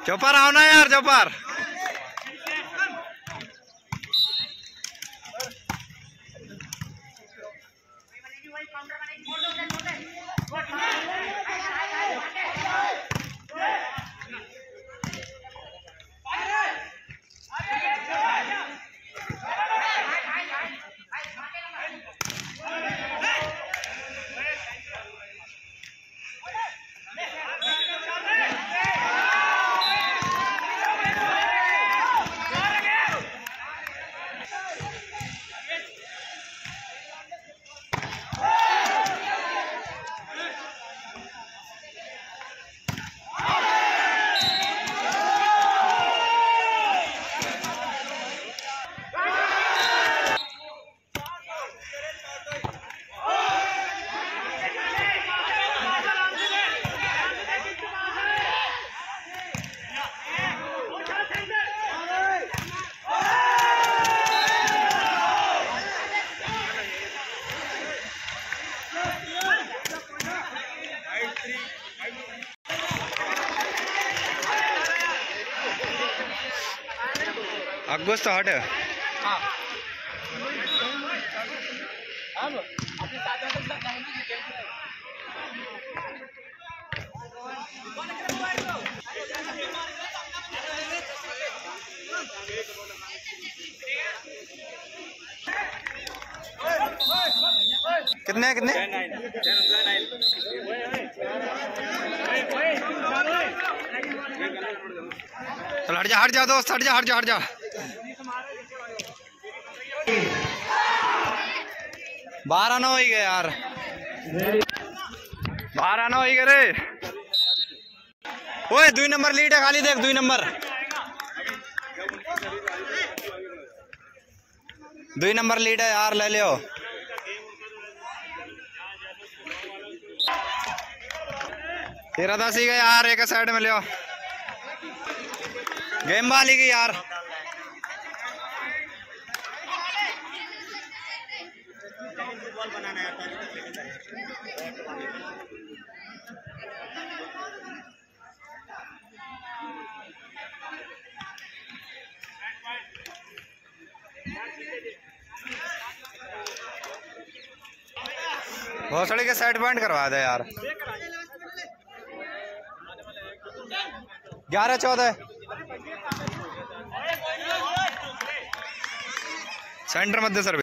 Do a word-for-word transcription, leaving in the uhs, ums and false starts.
Chopper आओ ना यार चौपर। अगस्त हट है। कितने कितने चल हट जा हट जा दोस्त हट जा हट जा हट जा। बारह नौ ही गए यार, बारह नौ ही गए रे। ओए दुई नंबर लीड है खाली, देख दुई नंबर दुई नंबर लीड है यार, ले लियो। तेरह दस ही गए यार, एक साइड में लियो। गेम वाली की यार भोसड़ी के साइड पॉइंट करवा दे यार। ग्यारह चौदह सेंटर मध्य सर्विस।